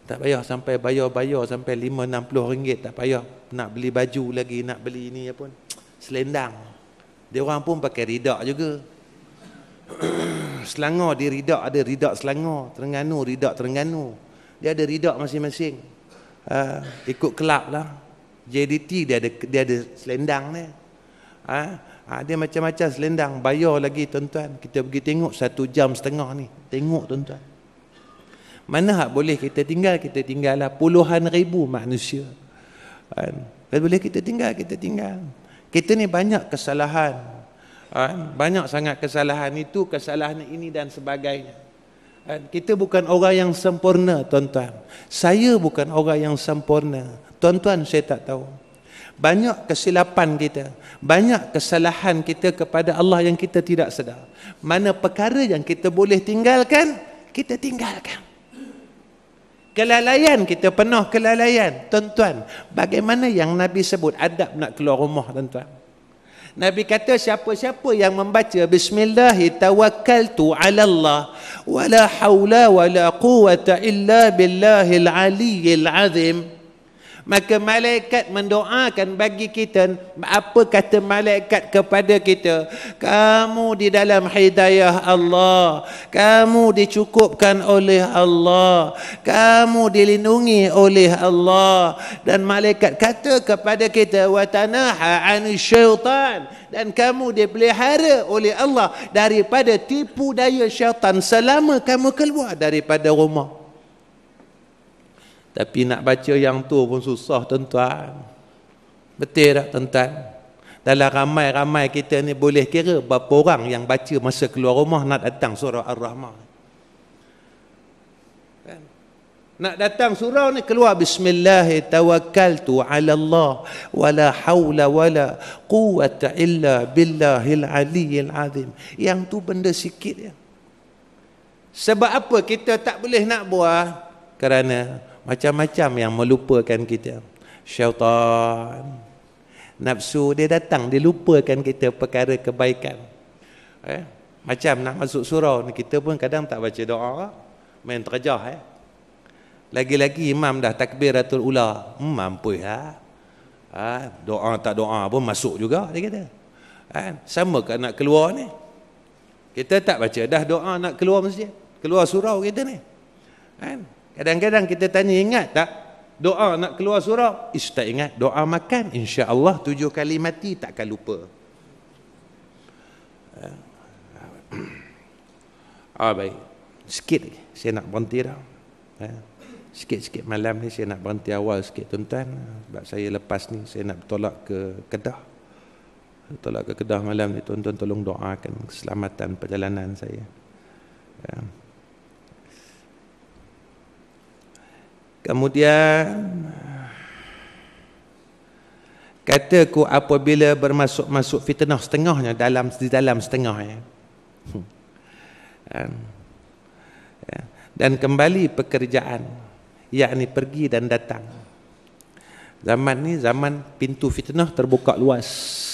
Tak payah sampai bayar-bayar sampai lima enam puluh ringgit, tak payah nak beli baju lagi, nak beli ni pun selendang. Dia orang pun pakai ridak juga. Selangor di ridak, ada ridak Selangor, Terengganu ridak Terengganu. Dia ada ridak masing-masing. Uh, ikut kelab lah. J D T dia ada dia ada selendang ni. Ah, ha, dia macam-macam selendang, bayar lagi tuan-tuan. Kita pergi tengok satu jam setengah ni. Tengok tuan-tuan. Mana hak boleh kita tinggal, kita tinggal lah. Puluhan ribu manusia. Kan? Kalau boleh kita tinggal, kita tinggal. Kita ni banyak kesalahan. Kan? Banyak sangat kesalahan itu, kesalahan ini dan sebagainya. Kan? Kita bukan orang yang sempurna tuan-tuan. Saya bukan orang yang sempurna. Tuan-tuan saya tak tahu. Banyak kesilapan kita, banyak kesalahan kita kepada Allah yang kita tidak sedar. Mana perkara yang kita boleh tinggalkan, kita tinggalkan. Kelalaian kita penuh kelalaian. Tuan-tuan, bagaimana yang Nabi sebut adab nak keluar rumah tuan-tuan? Nabi kata siapa-siapa yang membaca Bismillahi tawakkaltu ala Allah wala hawla wala quwata illa billahil aliyyil azim, maka malaikat mendoakan bagi kita. Apa kata malaikat kepada kita? Kamu di dalam hidayah Allah, kamu dicukupkan oleh Allah, kamu dilindungi oleh Allah. Dan malaikat kata kepada kita, wa tanaha 'anil syaitan, dan kamu dipelihara oleh Allah daripada tipu daya syaitan selama kamu keluar daripada rumah. Tapi nak baca yang tu pun susah tuan-tuan. Betul tak tuan-tuan? Dalam ramai-ramai kita ni boleh kira berapa orang yang baca masa keluar rumah nak datang surah Ar-Rahman. Kan? Nak datang surau ni keluar Bismillahi tawakkaltu ala Allah wala hawla wala quwata illa billahil aliyyil azim. Yang tu benda sikit ya. Sebab apa kita tak boleh nak buat? Kerana macam-macam yang melupakan kita. Syaitan, nafsu dia datang, dia lupakan kita perkara kebaikan. Eh? Macam nak masuk surau ni, kita pun kadang tak baca doa, main terjah. Eh? Lagi-lagi imam dah takbiratul ula, hmm, mampu ya. Ha, doa tak doa pun masuk juga, dia kata. Ha, sama kan nak keluar ni. Kita tak baca dah doa nak keluar masjid, keluar surau kita ni. Ha? Kadang-kadang kita tanya, ingat tak doa nak keluar surau? Ish, tak ingat. Doa makan, insya-Allah tujuh kali mati takkan lupa. Ah, baik. Sikit saya nak berhenti dah. Sikit-sikit malam ni saya nak berhenti awal sikit tuan-tuan. Sebab saya lepas ni saya nak bertolak ke Kedah. Tolak ke Kedah malam ni, tuan-tuan tolong doakan keselamatan perjalanan saya. Ya. Kemudian kataku apabila bermasuk-masuk fitnah setengahnya dalam di dalam setengah ya. Dan kembali pekerjaan, yakni pergi dan datang. Zaman ni zaman pintu fitnah terbuka luas.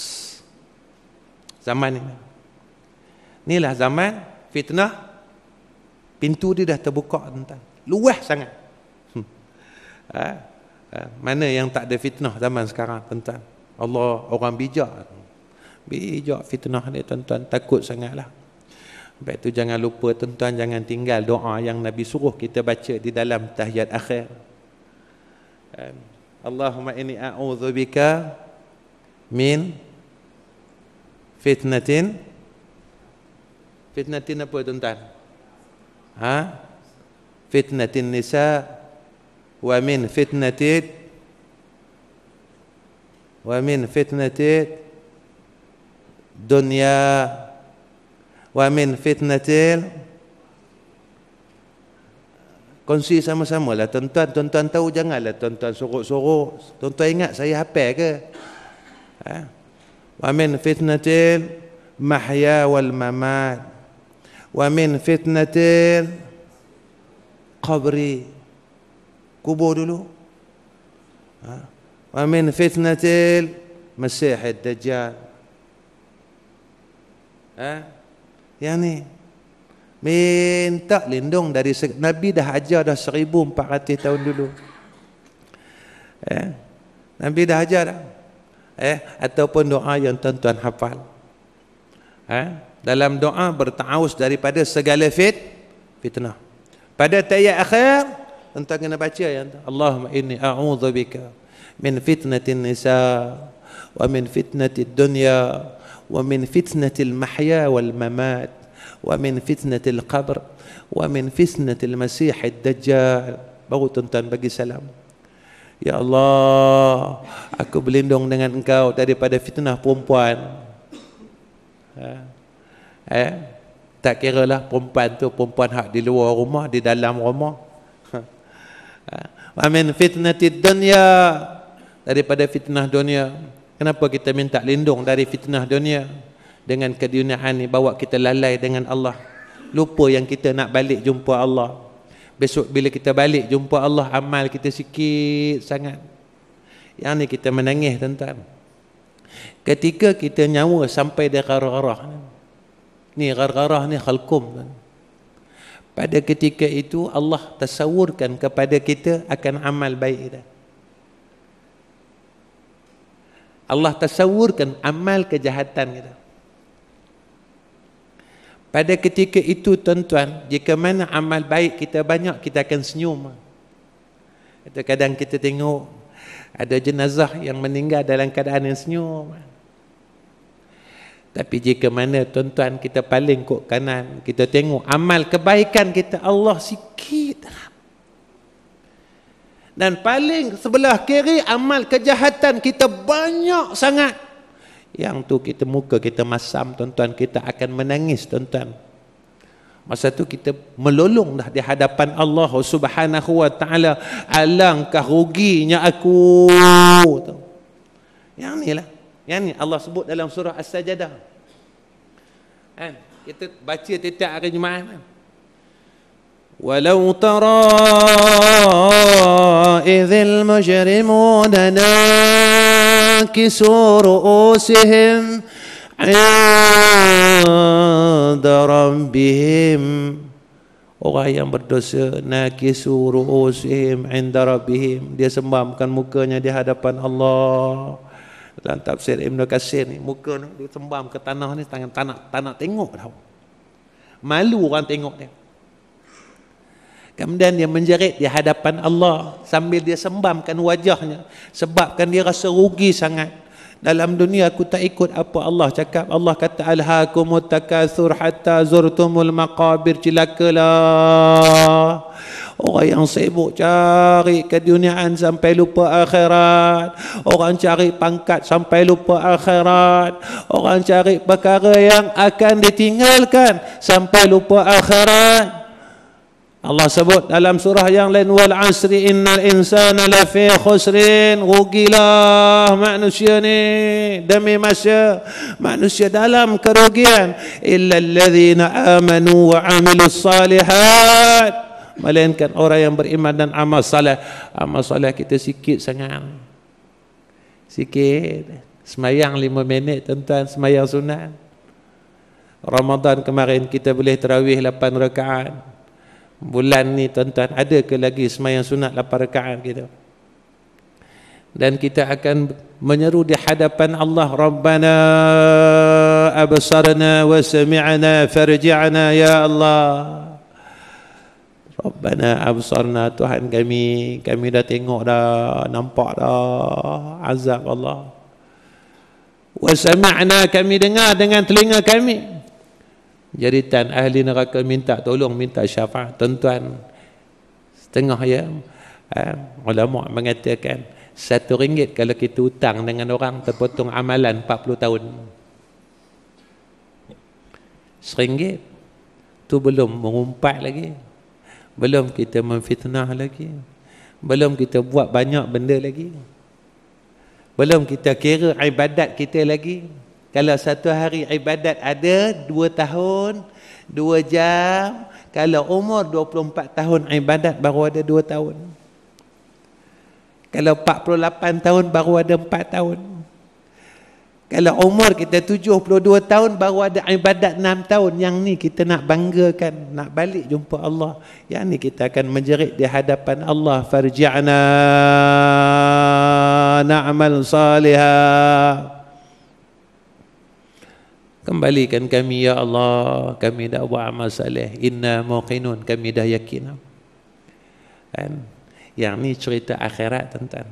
Zaman ini. Inilah zaman fitnah, pintu dia dah terbuka tentang luas sangat. Ha? Ha? Mana yang tak ada fitnah zaman sekarang tuan-tuan? Allah orang bijak. Bijak fitnah ni tuan-tuan, takut sangatlah. Baik tu jangan lupa tuan-tuan, jangan tinggal doa yang Nabi suruh kita baca di dalam tahiyat akhir. Ha? Allahumma inni a'udzubika min fitnatin. Fitnatin apa tuan-tuan? Ha? Fitnatin nisa wa min fitnatid wa min fitnatid dunya wa min fitnatil. Kongsi sama-sama lah tuan-tuan. Tuan-tuan tahu, janganlah tuan-tuan sorok-sorok. Tuan-tuan ingat saya hafal ke? Ha? Wa min fitnatil mahya wal mamat wa min fitnatil qabri, kubur dulu. Ha? Wa min fitnatil Masih ad-Dajjal. Ha? Yang ni Minta lindung dari Nabi dah ajar dah seribu empat ratus tahun dulu. Eh, Nabi dah ajar dah. Eh, ataupun doa yang tuan-tuan hafal. Eh, dalam doa berta'awuz daripada segala fit fitnah. Pada tayat akhir tuan-tuan kena baca yang Allahumma inni a'udzubika min fitnatin nisa wa min fitnatid dunya wa min fitnatil mahya wal mamat wa min fitnatil qabr wa min fitnatil masihid dajjal. Baru tuan-tuan bagi salam. Ya Allah, aku berlindung dengan engkau daripada fitnah perempuan. Ha. Eh, tak kira lah perempuan tu perempuan hak di luar rumah, di dalam rumah. Ha. Wa min fitnatid dunya, daripada fitnah dunia. Kenapa kita minta lindung dari fitnah dunia? Dengan keduniaan ni bawa kita lalai dengan Allah. Lupa yang kita nak balik jumpa Allah. Besok bila kita balik jumpa Allah, amal kita sikit sangat. Yang ni kita menangis tuan-tuan. Ketika kita nyawa sampai di garah-garah ni, garah-garah ni khalqum. Pada ketika itu Allah tasawurkan kepada kita akan amal baik dah. Allah tasawurkan amal kejahatan kita. Pada ketika itu tuan-tuan, jika mana amal baik kita banyak, kita akan senyum. Kadang kita tengok ada jenazah yang meninggal dalam keadaan yang senyum. Tapi jika mana tuan-tuan kita paling kok kanan, kita tengok amal kebaikan kita Allah sikit. Dan paling sebelah kiri amal kejahatan kita banyak sangat. Yang tu kita muka kita masam tuan-tuan, kita akan menangis tuan-tuan. Masa tu kita melolong dah di hadapan Allah Subhanahu wa taala. Alangkah ruginya aku. Yang ni lah. Yang ni Allah sebut dalam surah As-Sajdah. Kan? Kita baca tiap hari Jumaat. Walau tara idzal mujrimuna nakisu ru'usihim 'inda rabbihim. Orang yang berdosa nakisu ru'usihim 'inda rabbihim, dia sembamkan mukanya di hadapan Allah. Dalam tafsir Ibn Katsir ni, muka ni dia sembam ke tanah ni, tangan tanah tanah tengok dah. Malu orang tengok dia. Kemudian dia menjerit di hadapan Allah sambil dia sembamkan wajahnya, sebabkan dia rasa rugi sangat. Dalam dunia aku tak ikut apa Allah cakap. Allah kata alhaakumut takatsur hatta zurtumul maqabir. Celakalah orang yang sibuk cari keduniaan sampai lupa akhirat. Orang cari pangkat sampai lupa akhirat. Orang cari perkara yang akan ditinggalkan sampai lupa akhirat. Allah sebut dalam surah yang lain, wal asri innal insana lafi khusrin. Rugilah manusia ni, demi masa manusia dalam kerugian. Illa alladhina amanu wa amilus salihat, melainkan orang yang beriman dan amal saleh. Amal saleh kita sikit sangat. Sikit. Semayang lima minit tuan-tuan, semayang sunat. Ramadan kemarin kita boleh tarawih lapan rakaat. Bulan ni tuan-tuan ada ke lagi semayang sunat lapan rakaat kita? Dan kita akan menyeru di hadapan Allah, Rabbana absarna wa sami'na farji'na ya Allah. Rabbana absarna, Tuhan kami, kami dah tengok dah, nampak dah azab Allah. Wa sami'na, kami dengar dengan telinga kami. Jeritan ahli neraka minta tolong, minta syafaat. Tuan-tuan, setengah ya, eh, ulama mengatakan satu ringgit kalau kita hutang dengan orang, terpotong amalan empat puluh tahun. Seringgit tu belum mengumpat lagi, belum kita memfitnah lagi, belum kita buat banyak benda lagi, belum kita kira ibadat kita lagi. Kalau satu hari ibadat ada dua tahun, dua jam. Kalau umur dua puluh empat tahun ibadat baru ada dua tahun. Kalau empat puluh lapan tahun baru ada empat tahun. Kalau umur kita tujuh puluh dua tahun baru ada ibadat enam tahun, yang ni kita nak banggakan, nak balik jumpa Allah. Yang ni kita akan menjerit di hadapan Allah, farji'na na'mal salihah. Kembalikan kami ya Allah, kami dah buat amal saleh, inna muqinun, kami dah yakin. Kan? Yang ni cerita akhirat tuan-tuan.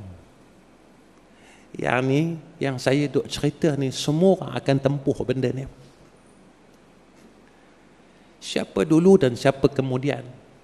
Yang ni, yang saya duk cerita ni, semua orang akan tempuh benda ni. Siapa dulu dan siapa kemudian.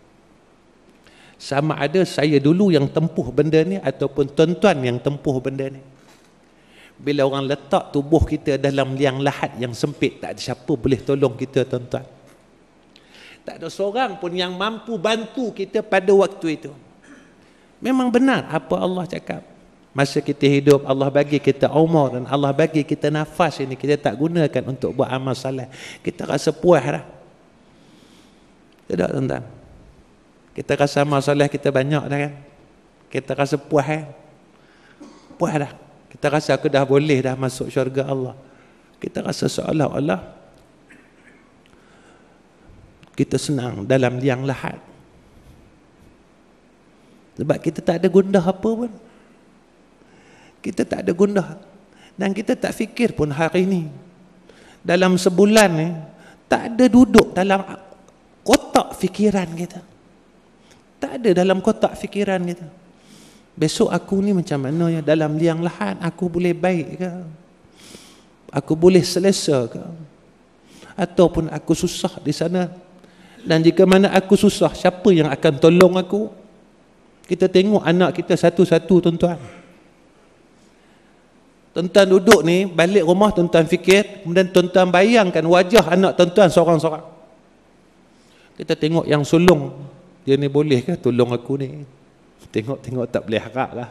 Sama ada saya dulu yang tempuh benda ni ataupun tuan-tuan yang tempuh benda ni. Bila orang letak tubuh kita dalam liang lahat yang sempit, tak ada siapa boleh tolong kita tuan-tuan. Tak ada seorang pun yang mampu bantu kita pada waktu itu. Memang benar apa Allah cakap. Masa kita hidup, Allah bagi kita umur dan Allah bagi kita nafas ini, kita tak gunakan untuk buat amal saleh. Kita rasa puas dah. Tidak tuan-tuan. Kita rasa amal saleh kita banyak dah kan. Kita rasa puas kan. Puas dah. Kita rasa aku dah boleh dah masuk syurga Allah. Kita rasa seolah-olah kita senang dalam liang lahat. Sebab kita tak ada gundah apa pun. Kita tak ada gundah. Dan kita tak fikir pun hari ni. Dalam sebulan ni, tak ada duduk dalam kotak fikiran kita. Tak ada dalam kotak fikiran kita. Besok aku ni macam mana ya? Dalam liang lahat, aku boleh baik ke? Aku boleh selesa ke? Ataupun aku susah di sana. Dan jika mana aku susah, siapa yang akan tolong aku? Kita tengok anak kita satu-satu tuan-tuan. Tuan-tuan duduk ni, balik rumah tuan-tuan fikir, kemudian tuan-tuan bayangkan wajah anak tuan-tuan seorang-seorang. Kita tengok yang sulung, dia ni boleh ke tolong aku ni? Tengok-tengok tak boleh harap lah.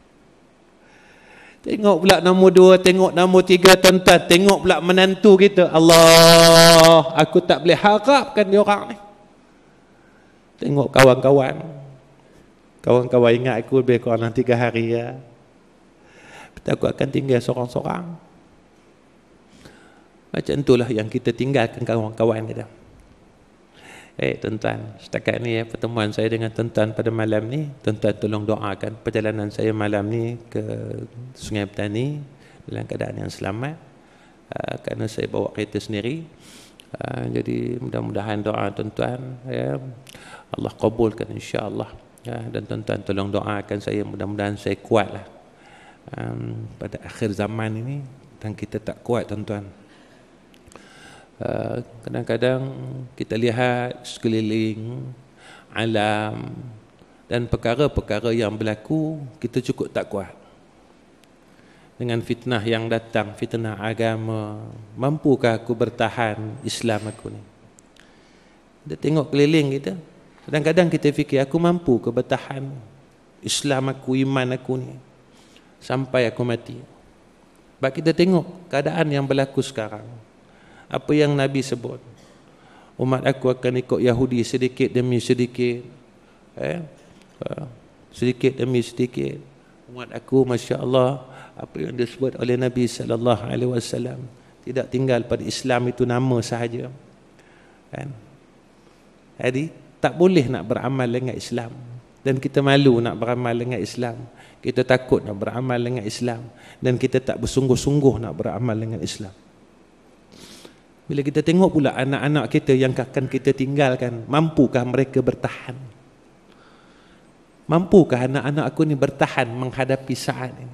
Tengok pula nombor dua, tengok nombor tiga tuan-tuan, tengok pula menantu kita. Allah, aku tak boleh harapkan dia orang ni. Tengok kawan-kawan. Kawan-kawan ingat aku lebih kurang tiga hari ya. Aku akan tinggal seorang-seorang. Macam itulah yang kita tinggalkan kawan-kawan kita. Eh tuan-tuan, setakat ni ya, pertemuan saya dengan tuan-tuan pada malam ni, tuan-tuan tolong doakan perjalanan saya malam ni ke Sungai Petani dalam keadaan yang selamat, uh, kerana saya bawa kereta sendiri. Uh, jadi mudah-mudahan doa tuan-tuan ya, Allah kabulkan insya-Allah ya, dan tuan-tuan tolong doakan saya, mudah-mudahan saya kuatlah Um, pada akhir zaman ini. Dan kita tak kuat tuan-tuan. uh, Kadang-kadang kita lihat sekeliling alam dan perkara-perkara yang berlaku, kita cukup tak kuat. Dengan fitnah yang datang, fitnah agama, mampukah aku bertahan Islam aku ni? Kita tengok keliling kita, kadang-kadang kita fikir, aku mampu ke bertahan Islam aku, iman aku ni sampai aku mati? Sebab kita tengok keadaan yang berlaku sekarang. Apa yang Nabi sebut, umat aku akan ikut Yahudi sedikit demi sedikit, eh? sedikit demi sedikit. Umat aku, Masya Allah, apa yang disebut oleh Nabi sallallahu alaihi wasallam, tidak tinggal pada Islam itu nama sahaja, kan? Jadi tak boleh nak beramal dengan Islam. Dan kita malu nak beramal dengan Islam. Kita takut nak beramal dengan Islam. Dan kita tak bersungguh-sungguh nak beramal dengan Islam. Bila kita tengok pula anak-anak kita yang akan kita tinggalkan, mampukah mereka bertahan? Mampukah anak-anak aku ni bertahan menghadapi saat ini?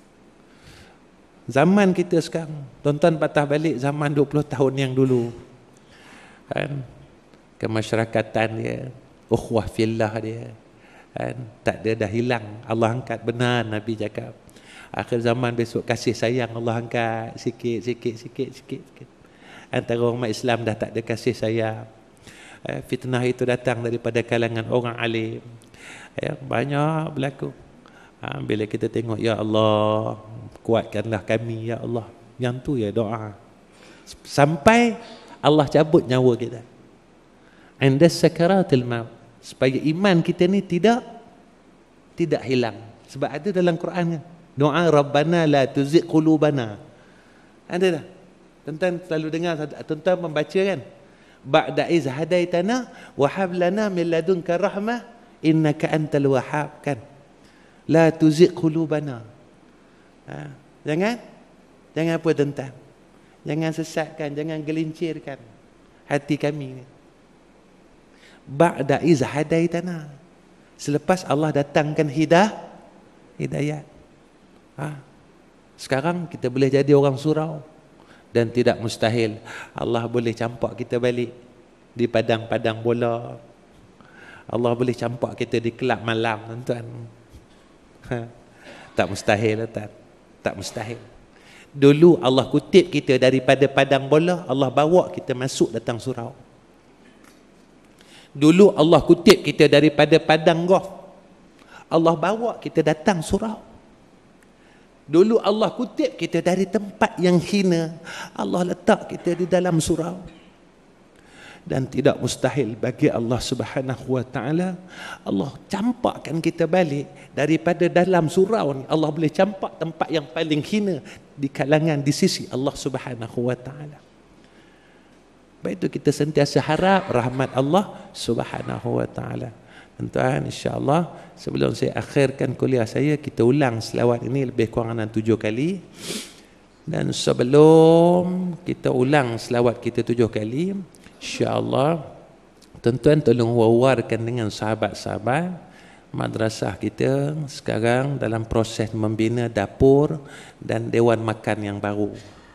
Zaman kita sekarang, tuan-tuan patah balik zaman dua puluh tahun yang dulu, kan? Kemasyarakatan dia, ukhuwah fillah dia, kan? Tak ada, dah hilang. Allah angkat, benar Nabi cakap. Akhir zaman besok kasih sayang Allah angkat sikit, sikit, sikit, sikit, sikit. Antara umat Islam dah tak ada kasih sayang. Eh, fitnah itu datang daripada kalangan orang alim. Eh, banyak berlaku. Ha, bila kita tengok, ya Allah, kuatkanlah kami, ya Allah. Yang tu ya doa. Sampai Allah cabut nyawa kita. Anda sakaratul maut, supaya iman kita ni tidak tidak hilang. Sebab ada dalam Quran, doa Rabbana la tuzigh qulubana. Ada dah. Tuan-tuan selalu dengar, tuan-tuan membaca kan? Ba'da iz hadaitana wa hab lana min ladunka rahmah innaka antal wahhab, kan? La tuzigh qulubana. Ha, jangan jangan apa tuan-tuan? Jangan sesatkan, jangan gelincirkan hati kami ni. Ba'da iz hadaitana. Selepas Allah datangkan hidayah, hidayat. Ha. Sekarang kita boleh jadi orang surau. Dan tidak mustahil Allah boleh campak kita balik di padang-padang bola. Allah boleh campak kita di kelab malam, tuan-tuan. Ha. Tak mustahil, tuan. Tak mustahil. Dulu Allah kutip kita daripada padang bola, Allah bawa kita masuk datang surau. Dulu Allah kutip kita daripada padang golf, Allah bawa kita datang surau. Dulu Allah kutip kita dari tempat yang hina, Allah letak kita di dalam surau. Dan tidak mustahil bagi Allah Subhanahu wa taala, Allah campakkan kita balik daripada dalam surau ni. Allah boleh campak tempat yang paling hina di kalangan di sisi Allah Subhanahu wa taala. Baik itu kita sentiasa harap rahmat Allah Subhanahu wa taala. Tuan-tuan, insya-Allah sebelum saya akhirkan kuliah saya, kita ulang selawat ini lebih kurang dalam tujuh kali. Dan sebelum kita ulang selawat kita tujuh kali, insya-Allah tuan-tuan tolong wawarkan dengan sahabat-sahabat madrasah kita sekarang dalam proses membina dapur dan dewan makan yang baru.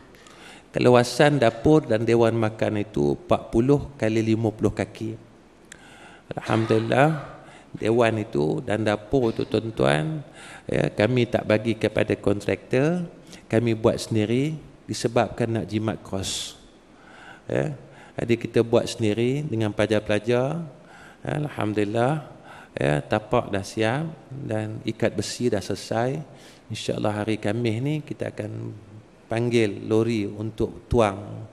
Keluasan dapur dan dewan makan itu empat puluh kali lima puluh kaki. Alhamdulillah, dewan itu dan dapur itu tuan-tuan, ya, kami tak bagi kepada kontraktor, kami buat sendiri disebabkan nak jimat kos. Ya, jadi kita buat sendiri dengan pelajar-pelajar. Ya, Alhamdulillah, ya, tapak dah siap dan ikat besi dah selesai. InsyaAllah hari Khamis ni kita akan panggil lori untuk tuang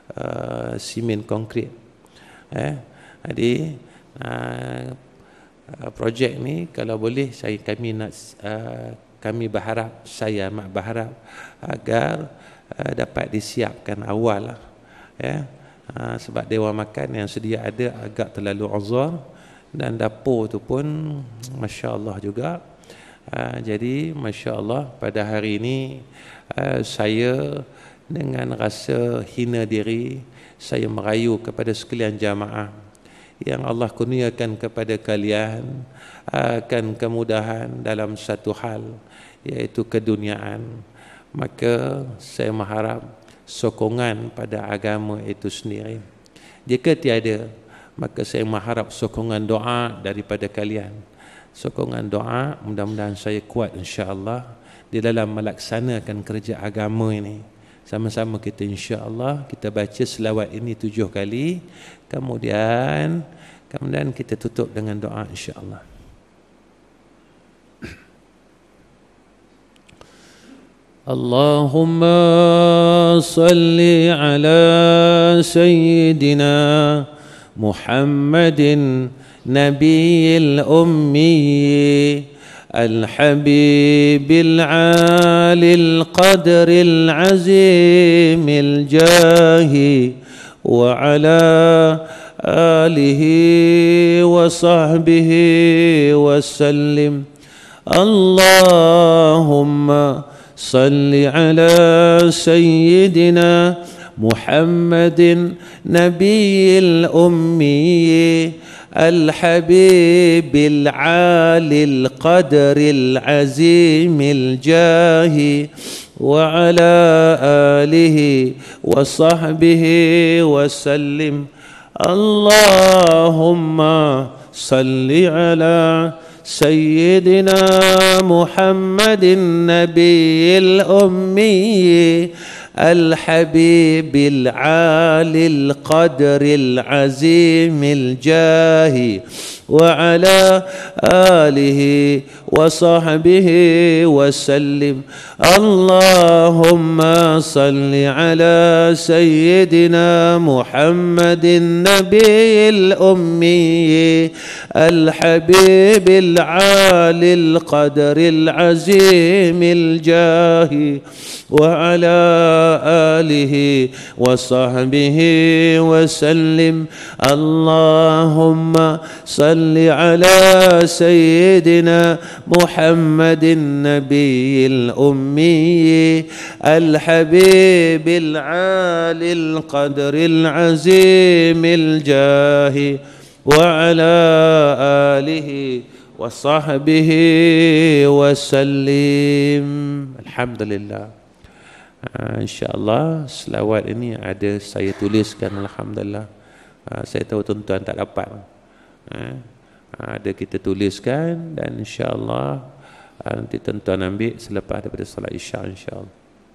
uh, simen konkrit. Ya, jadi Uh, uh, projek ni kalau boleh saya kami nak uh, kami berharap saya amat berharap agar uh, dapat disiapkan awal lah, ya, uh, sebab dewan makan yang sedia ada agak terlalu uzur dan dapur tu pun masya-Allah juga. Uh, jadi masya-Allah pada hari ini uh, saya dengan rasa hina diri saya merayu kepada sekalian jamaah yang Allah kurniakan kepada kalian akan kemudahan dalam satu hal, iaitu keduniaan. Maka saya mengharap sokongan pada agama itu sendiri. Jika tiada, maka saya mengharap sokongan doa daripada kalian. Sokongan doa, mudah-mudahan saya kuat insya-Allah di dalam melaksanakan kerja agama ini. Sama-sama kita insya-Allah kita baca selawat ini tujuh kali. Kemudian kemudian kita tutup dengan doa insya-Allah. Allahumma salli ala sayyidina Muhammadin nabiyil ummi الحبيب العالي القدر العزيم الجاه وعلى آله وصحبه وسلم. اللهم صل على سيدنا محمد نبي الأمي الحبيب العالي القدر العزيم الجاه وعلى آله وصحبه وسلم. اللهم صل على سيدنا محمد النبي الأمي الحبيب العالي القدر العزيم الجاه وعلى آله وصحبه وسلم. اللهم صل على سيدنا محمد النبي الأمي الحبيب العالي القدر العزيم الجاه وعلى آله وصحبه وسلم. اللهم صل على سيدنا محمد النبي الأمي الحبيب العالي القدر العزيم الجاه وعلى آله وصحبه وسلم. Alhamdulillah. Uh, InsyaAllah selawat ini ada saya tuliskan. Alhamdulillah. uh, Saya tahu tuan-tuan tak dapat. uh, Ada kita tuliskan. Dan insyaAllah uh, nanti tuan-tuan ambil selepas daripada salat isya insyaAllah.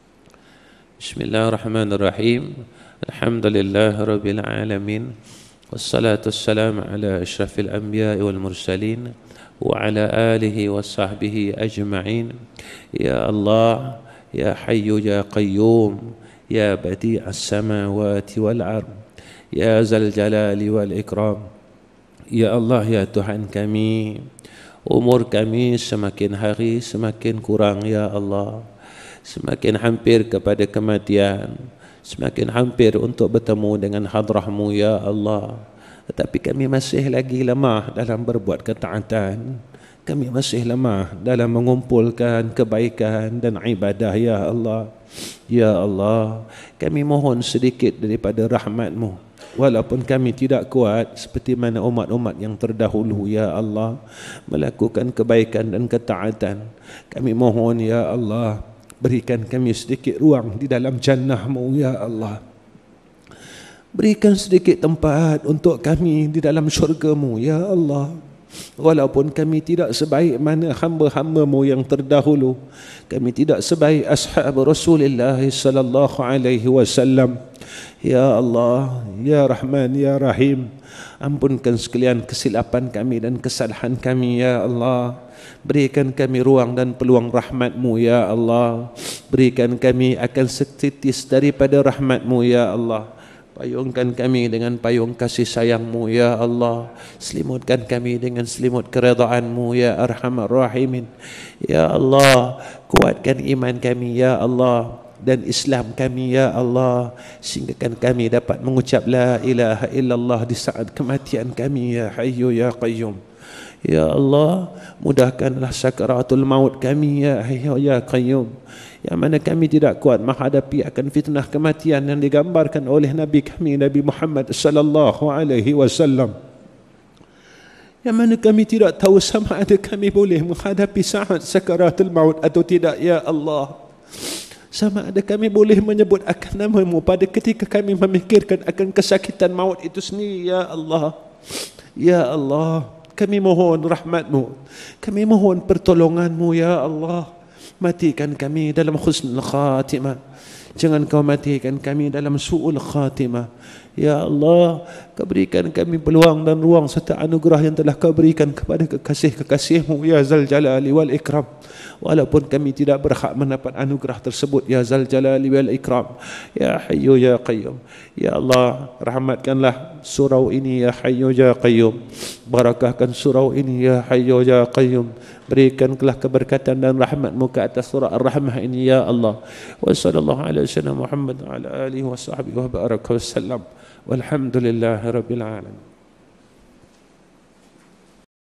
Bismillahirrahmanirrahim. Alhamdulillah Rabbil Alamin. Wassalatu wassalamu ala ashrafil anbiya wal mursalin wa ala alihi wa sahbihi ajma'in. Ya Allah, Ya Hayyu Ya Qayyum, Ya Badi'as Samawati wal Ard, Ya Zal Jalali wal Ikram. Ya Allah, Ya Tuhan kami, umur kami semakin hari semakin kurang ya Allah, semakin hampir kepada kematian, semakin hampir untuk bertemu dengan hadrah-Mu ya Allah. Tetapi kami masih lagi lemah dalam berbuat ketaatan. Kami masih lemah dalam mengumpulkan kebaikan dan ibadah ya Allah. Ya Allah, kami mohon sedikit daripada rahmat-Mu. Walaupun kami tidak kuat seperti mana umat-umat yang terdahulu ya Allah melakukan kebaikan dan ketaatan, kami mohon ya Allah, berikan kami sedikit ruang di dalam jannah-Mu ya Allah. Berikan sedikit tempat untuk kami di dalam syurga-Mu ya Allah. Walaupun kami tidak sebaik mana hamba-hamba-Mu yang terdahulu, kami tidak sebaik ashab Rasulullah sallallahu alaihi wasallam. Ya Allah, Ya Rahman, Ya Rahim, ampunkan sekalian kesilapan kami dan kesalahan kami ya Allah. Berikan kami ruang dan peluang rahmat-Mu ya Allah. Berikan kami akan setitis daripada rahmat-Mu ya Allah. Payungkan kami dengan payung kasih sayang-Mu ya Allah. Selimutkan kami dengan selimut keredaan-Mu ya Arhamar Rahimin. Ya Allah, kuatkan iman kami ya Allah dan Islam kami ya Allah, sehinggakan kami dapat mengucap la ilaha illallah di saat kematian kami ya Hayyu Ya Qayyum. Ya Allah, mudahkanlah sakaratul maut kami ya Hayyu Ya Qayyum, yang mana kami tidak kuat menghadapi akan fitnah kematian yang digambarkan oleh Nabi kami Nabi Muhammad sallallahu alaihi wasallam, yang mana kami tidak tahu sama ada kami boleh menghadapi saat sakaratul maut atau tidak ya Allah. Sama ada kami boleh menyebut akan nama-Mu pada ketika kami memikirkan akan kesakitan maut itu sendiri ya Allah. Ya Allah, kami mohon rahmat-Mu, kami mohon pertolongan-Mu ya Allah. Matikan kami dalam husnul khatimah, jangan Kau matikan kami dalam su'ul khatimah. Ya Allah, Kau berikan kami peluang dan ruang serta anugerah yang telah Kau berikan kepada kekasih-kekasih-Mu ya Zal Jalali wal Ikram. Walaupun kami tidak berhak mendapat anugerah tersebut ya Zal Jalali wal Ikram. Ya Hayyu Ya Qayyum. Ya Allah, rahmatkanlah surau ini ya Hayyu Ya Qayyum. Barakahkan surau ini ya Hayyu Ya Qayyum. Berikanlah keberkatan dan rahmat-Mu ke atas surah Ar-Rahmah ini ya Allah. Wa sallallahu ala sayyidina Muhammad wa ala alihi wa sahbihi wa baraka wa sallam. Walhamdulillahi rabbil alamin.